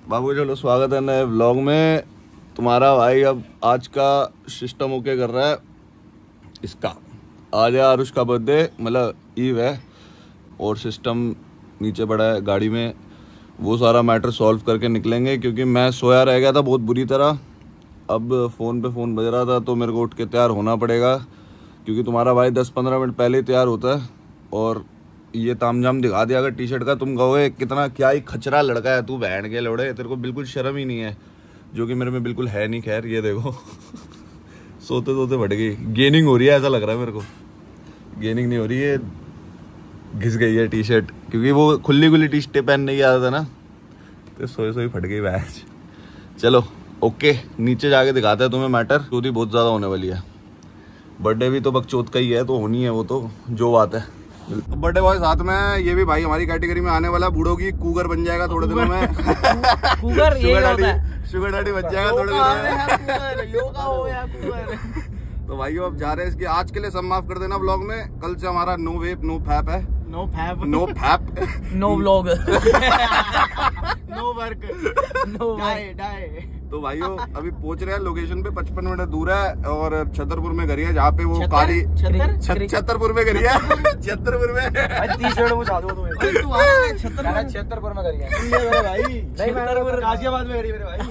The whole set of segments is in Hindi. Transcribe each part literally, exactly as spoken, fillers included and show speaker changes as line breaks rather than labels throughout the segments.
बाबू चलो स्वागत है नए व्लॉग में। तुम्हारा भाई अब आज का सिस्टम ओके कर रहा है इसका। आज है आरुष का बर्थडे, मतलब ईव है, और सिस्टम नीचे पड़ा है गाड़ी में। वो सारा मैटर सॉल्व करके निकलेंगे क्योंकि मैं सोया रह गया था बहुत बुरी तरह। अब फ़ोन पे फ़ोन बज रहा था तो मेरे को उठ के तैयार होना पड़ेगा क्योंकि तुम्हारा भाई दस पंद्रह मिनट पहले ही तैयार होता है। और ये तामझाम दिखा दिया अगर टी शर्ट का, तुम कहोगे कितना क्या ही खचरा लड़का है तू, बहन के लौड़े, तेरे को बिल्कुल शर्म ही नहीं है, जो कि मेरे में बिल्कुल है नहीं। खैर ये देखो सोते सोते फट गई, गेनिंग हो रही है ऐसा लग रहा है मेरे को। गेनिंग नहीं हो रही है, घिस गई है टी शर्ट, क्योंकि वो खुली खुली टी शर्टें पहनने की आदत है ना, तो सोए सोए फट गई बैच। चलो ओके, नीचे जाके दिखाते हैं तुम्हें मैटर। चोरी बहुत ज़्यादा होने वाली है, बर्थडे भी तो बकचोद का ही है तो होनी है वो तो जो बात है। बर्थडे बॉय साथ में, ये भी भाई हमारी कैटेगरी में आने वाला, बूढ़ों की कूगर बन जाएगा थोड़े दिनों में।
Cougar
sugar daddy, sugar daddy बन जाएगा थोड़े दिनों में। तो भाइयों अब जा रहे हैं इसकी, आज के लिए सब माफ कर देना व्लॉग में। कल से हमारा नो वेप नो फैप है।
No fap
no fap
no vlog no work no die die.
तो भाइयों अभी पहुंच रहे हैं लोकेशन पे, पचपन मिनट दूर है, और छतरपुर में घर है जहाँ पे वो काली छतरपुर में घर है। छतरपुर में
छतरपुर में घर है भाई, गाजियाबाद में घर है मेरे भाई।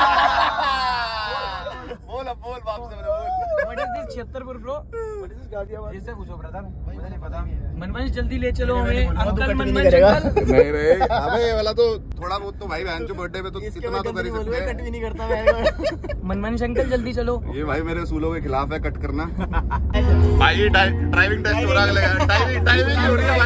बोल अब बोल वापस से बोल।
What is this Chhatarpur bro?
What is this Ghaziabad?
इससे पूछो ब्रदर, मुझे नहीं पता। मनमंच जल्दी ले चलो हमें, अंकल मनमंच अंकल।
नहीं रे अबे ये वाला तो थोड़ा बहुत तो भाई बहन जो बर्थडे पे तो इतना तो कर ही सकते हैं।
कट भी नहीं करता मैं। मनमंच अंकल जल्दी चलो।
ये भाई मेरे उसूलों के खिलाफ है कट करना। भाई ड्राइविंग टेस्ट हो रहा है, ड्राइविंग ड्राइविंग हो रही है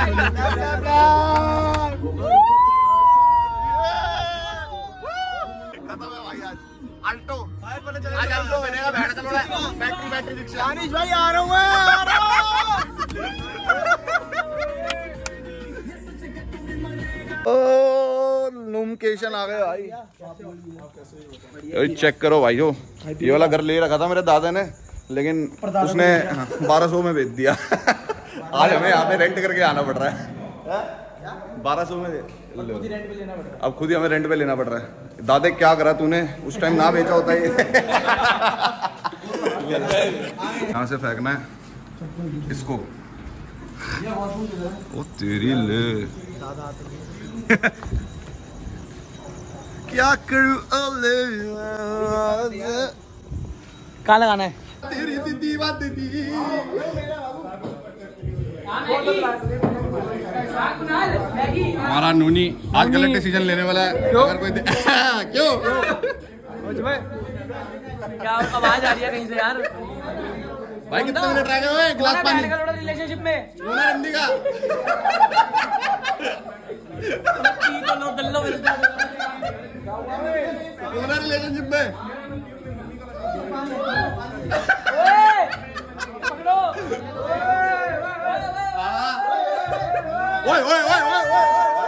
अल्टो। आज अल्टो बनेगा, बैठ चलो बैटरी बैटरी रिक्शा।
दानिश भाई आ रहा हूँ मैं, आ रहा हूँ।
ओ नोमिनेशन आ गए भाई। चेक करो भाइयों, ये वाला घर ले रखा था मेरे दादा ने, लेकिन उसने बारह सौ में बेच दिया। आज हमें यहाँ पे रेंट करके आना पड़ रहा है। बारह सौ में अब खुद ही हमें रेंट पे लेना पड़ रहा है। दादे क्या करा तूने, उस टाइम ना बेचा होता ये। यहाँ से फेंकना है इसको। ओ तेरी ले क्या करूं
कहाँ लगाना है?
तेरी दीदी बात दीदी। हमारा नूनी आज गलत डिसीजन लेने वाला है। क्यों? अगर कोई क्यों
क्या आवाज आ रही है कहीं से यार?
भाई कितने मिनट रह गए? हुए गिलास पानी
रिलेशनशिप में
रंदी का रिलेशनशिप में
पकड़ो।
ओए ओए ओए ओए ओए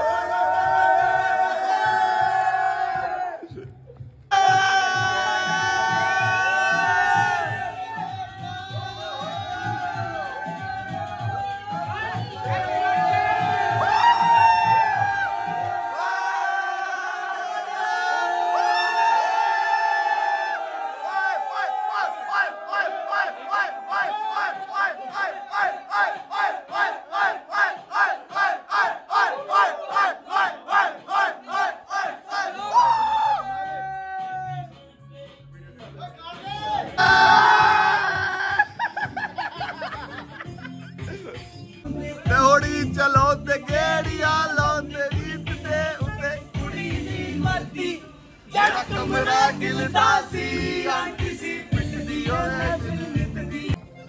चलो ते गेड़िया लांदे रीत दे उते कुड़ी नी मरदी जेड़ा कमरा गिलदा सी आंटी सी पिटदी ओए दिल नितदी।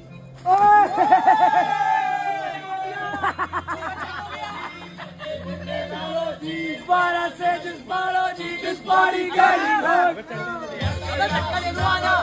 बारह से जिस बारह जी किस पारी गई अबे धक्का दे दो आना।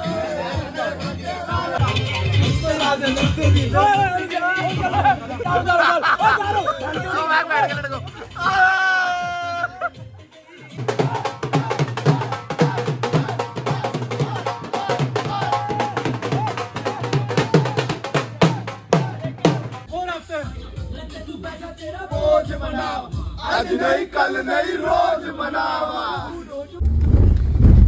आज नहीं कल नहीं रोज मनावा।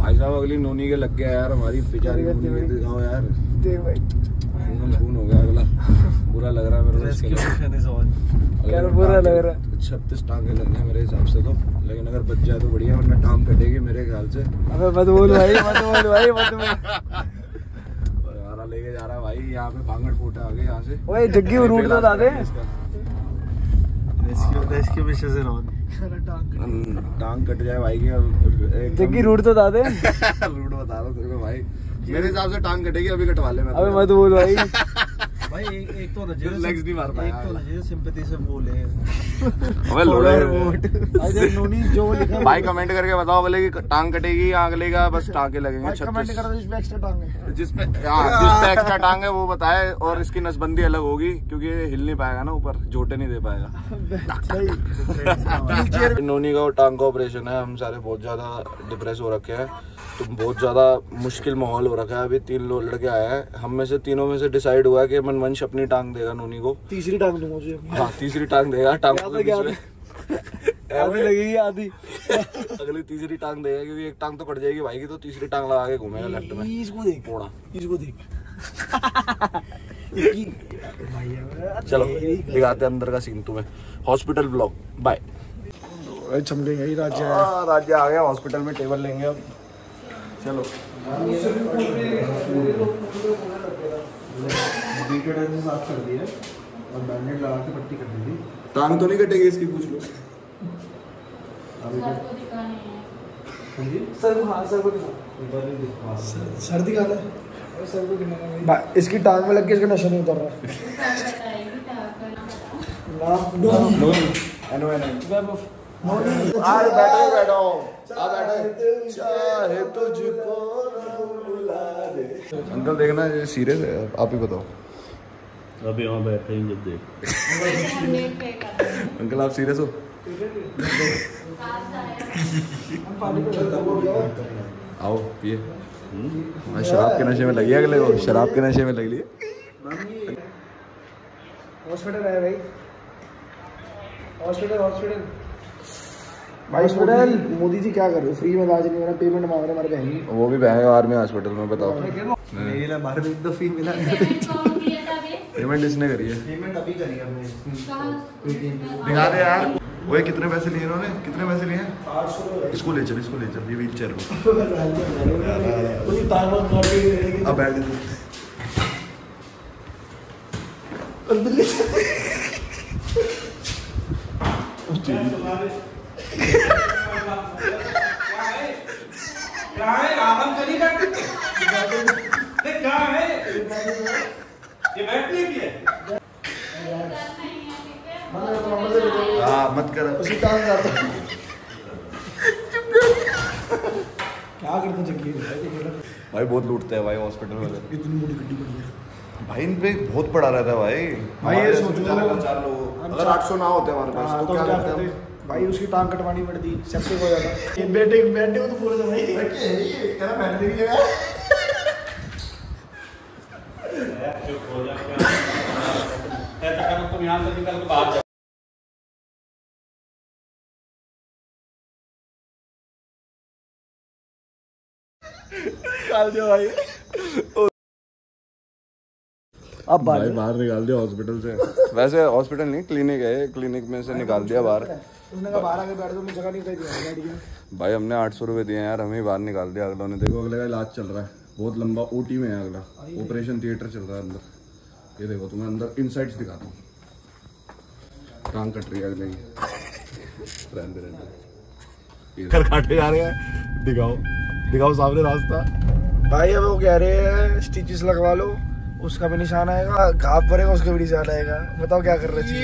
भाई साहब अगली नोनी के लग गया यार, हमारी बेचारी नोनी के दिखाओ यार। देख भाई खून हो गया अगला, बुरा लग रहा है मेरे को। क्या बुरा लग रहा है? छत्तीस टांगे लगने मेरे हिसाब से तो, लेकिन अगर बच जाए तो बढ़िया, वरना टांग कटेगी मेरे ख्याल से। अबे मत बोल भाई, मत बोल भाई, मत बोल। हमारा लेके जा रहा है भाई, यहाँ पे भांगड़ फूटा आगे यहाँ से। ओए जग्गी रूट तो बता दे। रेस्क्यू रेस्क्यू मिशन से रहो, टांग कट जाए भाई की। जग्गी रूट तो बता दे। रूट बता रहा हूँ तेरे को भाई, मेरे हिसाब से टांग कटेगी, अभी कटवा ले। अबे मत बोल भाई। भाई एक एक तो लेग्स नहीं मार पाया, एक तो नजर सिंपैथी से बोले। अबे लोड़े वोट नोनी जो लिखा भाई कमेंट करके बताओ, अगले की टांग कटेगी या अगले का बस टांगे लगेंगे। कमेंट करो जिसपे एक्स्ट्रा टांग है, जिसपे हां जिसपे एक्स्ट्रा टांग है वो बताए, और इसकी नसबंदी अलग होगी क्योंकि ये हिल नहीं पाएगा ना ऊपर, जोटे नहीं दे पाएगा। नोनी का टांग का ऑपरेशन है, हम सारे बहुत ज्यादा डिप्रेस हो रखे हैं, तो बहुत ज्यादा मुश्किल माहौल हो रखा है। अभी तीन लोग लड़के आए हैं, हम में से तीनों में से डिसाइड हुआ है कि मनवंश अपनी टांग देगा नोनी को, तीसरी टांग दूंगा मुझे। हाँ तीसरी टांग देगा, टांग आधी लगेगी आधी। अगली तीसरी टांग देगा क्योंकि एक टांग तो कट जाएगी भाई की, तो तीसरी टांग लगा के घूमेगा लेफ्ट में। इसको देख पोड़ा, इसको देख। चलो दिखाते हैं अंदर का सीन तुम्हें, हॉस्पिटल ब्लॉग। बाय। चमकेंगे ही राज्य, राज्य आ गया हॉस्पिटल में, टेबल लेंगे अब। चलो साफ कर दिया और बैंडेज लगा के पट्टी कर दी। टांग तो नहीं कटेगी इसकी, पूछ लो। सर हाँ सर को सर दिखाना है, सर को दिखाना। इसकी टांग में लग के इसका नशा नहीं उतर रहा। आज बैठो बैठो चाहे तुझको अंकल देखना ये सीरियस है, आप ही बताओ। अभी यहाँ बैठे हैं जब देख। अंकल आप सीरियस हो? आओ पिए। शराब के नशे में लगी अगले को, शराब के नशे में लग लिए। हॉस्पिटल है भाई, हॉस्पिटल हॉस्पिटल भाई हॉस्पिटल। मोदी जी क्या कर रहे हो, फ्री में इलाज नहीं हो रहा, पेमेंट मांग रहे हमारे बहन। वो भी बहन आर्मी हॉस्पिटल में, बताओ। पेमेंट इसने करी है, पेमेंट अभी करी है हमने। दिखा दे यार, वो कितने पैसे लिए इन्होंने, कितने पैसे लिए हैं? इसको ले चल, इसको ले चल, ये व्हील चेयर में। अब बैठ हाँ मत कर उसी टांग जाता। क्या करते जग्गी भाई, बहुत लूटते हैं भाई हॉस्पिटल में। इतनी बड़ी गड्डी पड़ी है भाई, इन पे बहुत पड़ा रहता है भाई। भाई ये सोचो चार लोग, अगर आठ सौ ना होते हमारे पास तो क्या करते हैं भाई? उसकी टांग कटवानी पड़ती, सेप्टिक हो जाता। ये बैठे बैठे हो तो पूरे तो भाई क्या बैठने की जगह चुप हो जा, ऐसा करो तुम यहां से निकल के बाहर जाओ। निकाल दिया भाई, अब भाई बाहर निकाल दिया हॉस्पिटल से। वैसे हॉस्पिटल नहीं, क्लिनिक है, क्लिनिक में से निकाल दिया बाहर। उसने कहा बाहर आके बैठ जाओ, मुझे जगह नहीं चाहिए। भाई हमने आठ सौ रुपए दिए यार, हमें बाहर निकाल दिया। अगला ने देखो, अगले का इलाज चल रहा है, बहुत लंबा ओटी में है अगला, ऑपरेशन थिएटर चल रहा है अंदर। ये देखो तुम्हें अंदर इनसाइड्स दिखाता हूँ, टांग कट रही है अगले की। रहने रहने कर काटे जा रहे हैं, दिखाओ दिखाओ सामने रास्ता। भाई अब वो कह रहे हैं स्टिचेस लगवा लो, उसका भी निशान आएगा, घाव पड़ेगा उसका भी निशान आएगा। बताओ क्या कर रहे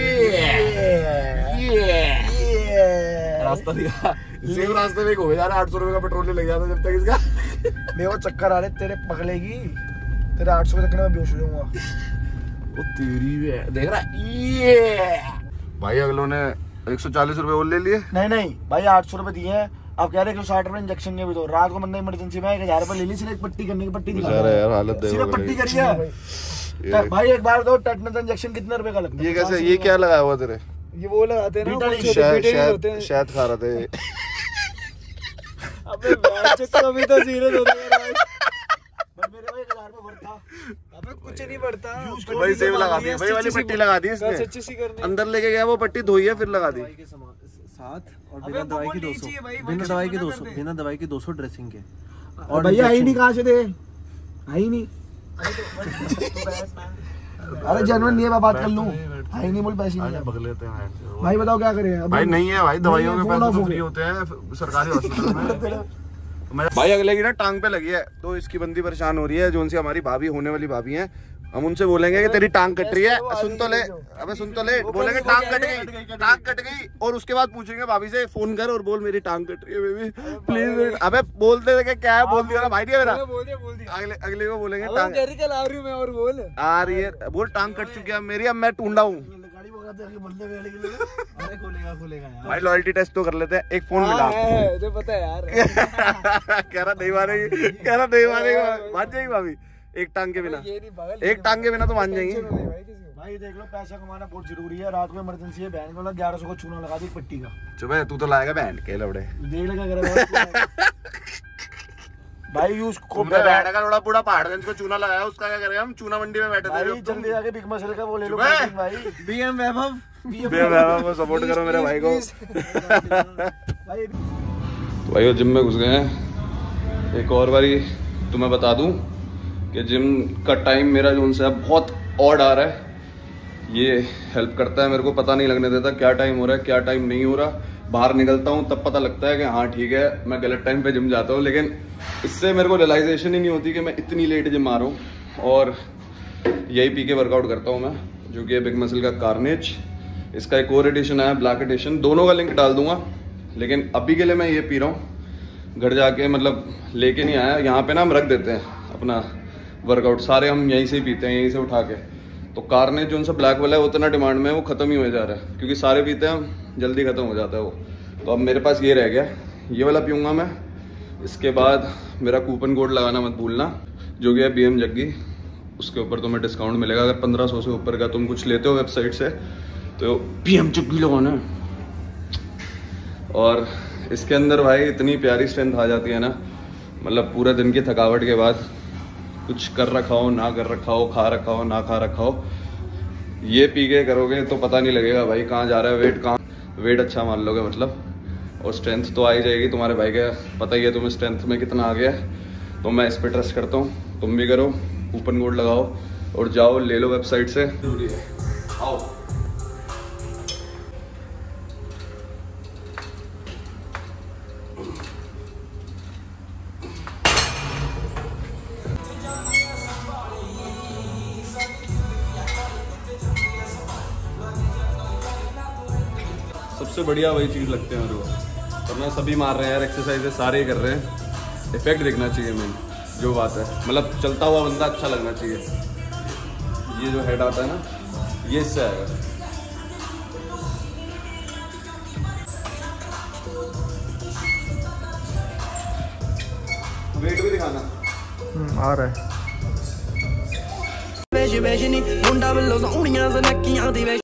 हैं? रास्ता दिखा, सेम रास्ते में घूमे जा रहा है। आठ सौ रुपए का पेट्रोल नहीं लग जाता जब तक इसका। मेरे को चक्कर आ रहे, तेरे पगलेगी, तेरे आठ सौ के चक्कर में बेहोश हो जाऊंगा। वो तेरी देख रहा है भाई। अगलों ने एक सौ चालीस रुपए और ले लिए। नहीं नहीं भाई, आठ सौ रुपए दिए हैं, अब कह रहे हैं साठ रुपए इंजेक्शन के भी दो। रात को बंदा इमरजेंसी में एक हजार रुपए ले ली, सिर्फ एक पट्टी करने की। पट्टी यार हालत देखो, पट्टी करी है भाई। एक बार दो टेटनस इंजेक्शन कितने रुपए का लगता है? ये कैसे, ये क्या लगाया हुआ तेरे? ये वो लगाते हैं ना, शहद खा रहे थे। अब
अभी तो सीरियस हो गया भाई। मेरे भाई हजार में बढ़ता, अबे कुछ नहीं बढ़ता
भाई। सेव लगा दी भाई, वाली पट्टी लगा दी इसने, अंदर लेके गया वो पट्टी, धोई है फिर लगा दी
साथ। और बिना दवाई की दो सौ, बिना दवाई की दो सौ, बिना दवाई की दो सौ ड्रेसिंग के। और भैया आई नहीं, कहाँ से दे आई नहीं। अरे जनवन नहीं है, मैं बात कर लूं। आई नहीं बोल, पैसे नहीं भग लेते हैं भाई। बताओ क्या करें भाई? नहीं है भाई, दवाइयों के पैसे तो फ्री होते हैं सरकारी हॉस्पिटल में। भाई अगले की ना टांग पे लगी है, तो इसकी बंदी परेशान हो रही है, जो उनसे हमारी भाभी होने वाली भाभी है। हम उनसे बोलेंगे कि तेरी टांग कट रही है, सुन तो ले, अबे सुन तो ले। बोलेंगे टांग कट गई, टांग कट गई, और उसके बाद पूछेंगे भाभी से फोन कर और बोल मेरी टांग कट रही है बेबी प्लीज। अबे बोल दे क्या है, बोल दिया भाई मेरा। अगले अगले को बोलेंगे टांग चला रही हूँ मैं, और बोल आ रही है, बोल टांग कट चुकी है मेरी, अब मैं टूंडा हूँ भाई। लॉयल्टी टेस्ट तो कर लेते हैं, एक फोन मिला तो पता है यार। कह रहा नहीं मारेगी, कह रहा नहीं मारेगी, मान जाएगी भाभी एक टांग के बिना, एक टांग के बिना तो मान जाएंगे भाई। देख लो पैसा कमाना बहुत जरूरी है, रात में इमरजेंसी है, बहन को ग्यारह सौ को चूना लगा दी पट्टी का। चुप है, तू तो लाएगा बहन के लवड़े, देख लेगा भाई। यूज को बैठ का थोड़ा पूरा पहाड़गंज को चूना लगाया, उसका क्या करेगा? हम चूना मंडी में बैठे थे। जल्दी आके बिग मसल का वो ले लो भाई। बीएम वैभव, बीएम वैभव को सपोर्ट करो मेरे भाई को। तो भाई वो जिम में घुस गए हैं। एक और बारी तुम्हें बता दूं कि जिम का टाइम मेरा जो उनसे बहुत ऑड आ रहा है। ये हेल्प करता है मेरे को, पता नहीं लगने देता क्या टाइम हो रहा है क्या टाइम नहीं हो रहा। बाहर निकलता हूँ तब पता लगता है कि हाँ ठीक है मैं गलत टाइम पे जिम जाता हूँ, लेकिन इससे मेरे को रियलाइजेशन ही नहीं होती कि मैं इतनी लेट जिम आ रहा हूँ। और यही पी के वर्कआउट करता हूँ मैं, जो कि बिग मसल का कार्नेज। इसका एक और एडिशन है ब्लैक एडिशन, दोनों का लिंक डाल दूंगा, लेकिन अभी के लिए मैं ये पी रहा हूँ। घर जाके मतलब लेके नहीं आया, यहाँ पे ना हम रख देते हैं अपना वर्कआउट, सारे हम यहीं से ही पीते हैं, यहीं से उठा के। तो कार्नेज जो उनसे ब्लैक वाला है उतना डिमांड में है, वो खत्म ही हो जा रहा है, क्योंकि सारे पीते हैं हम, जल्दी खत्म हो जाता है वो। तो अब मेरे पास ये रह गया, ये वाला पीऊँगा मैं। इसके बाद मेरा कूपन कोड लगाना मत भूलना, जो कि है बी एम जग्गी। उसके ऊपर तुम्हें डिस्काउंट मिलेगा, अगर पंद्रह सौ से ऊपर का तुम कुछ लेते हो वेबसाइट से तो बी एम जग्गी लगाना है। और इसके अंदर भाई इतनी प्यारी स्ट्रेंथ आ जाती है ना, मतलब पूरे दिन की थकावट के बाद कुछ कर रखा हो ना कर रखा हो, खा रखा हो ना खा रखा हो, ये पी के करोगे तो पता नहीं लगेगा भाई कहाँ जा रहा है वेट, कहाँ वेट अच्छा मान लोगे मतलब। और स्ट्रेंथ तो आ ही जाएगी, तुम्हारे भाई का पता ही है तुम्हें स्ट्रेंथ में कितना आ गया है। तो मैं इस पर ट्रस्ट करता हूँ, तुम भी करो, कूपन कोड लगाओ और जाओ ले लो वेबसाइट से। आओ सबसे बढ़िया वही चीज़ लगते हैं मेरे को, वरना सभी मार रहे हैं यार, एक्सरसाइजेस सारे ही कर रहे हैं। इफेक्ट दिखना चाहिए मेन जो बात है, मतलब चलता हुआ बंदा अच्छा लगना चाहिए। ये जो हेड आता है ना, ये इससे आएगा। वेट भी दिखाना आ रहा है।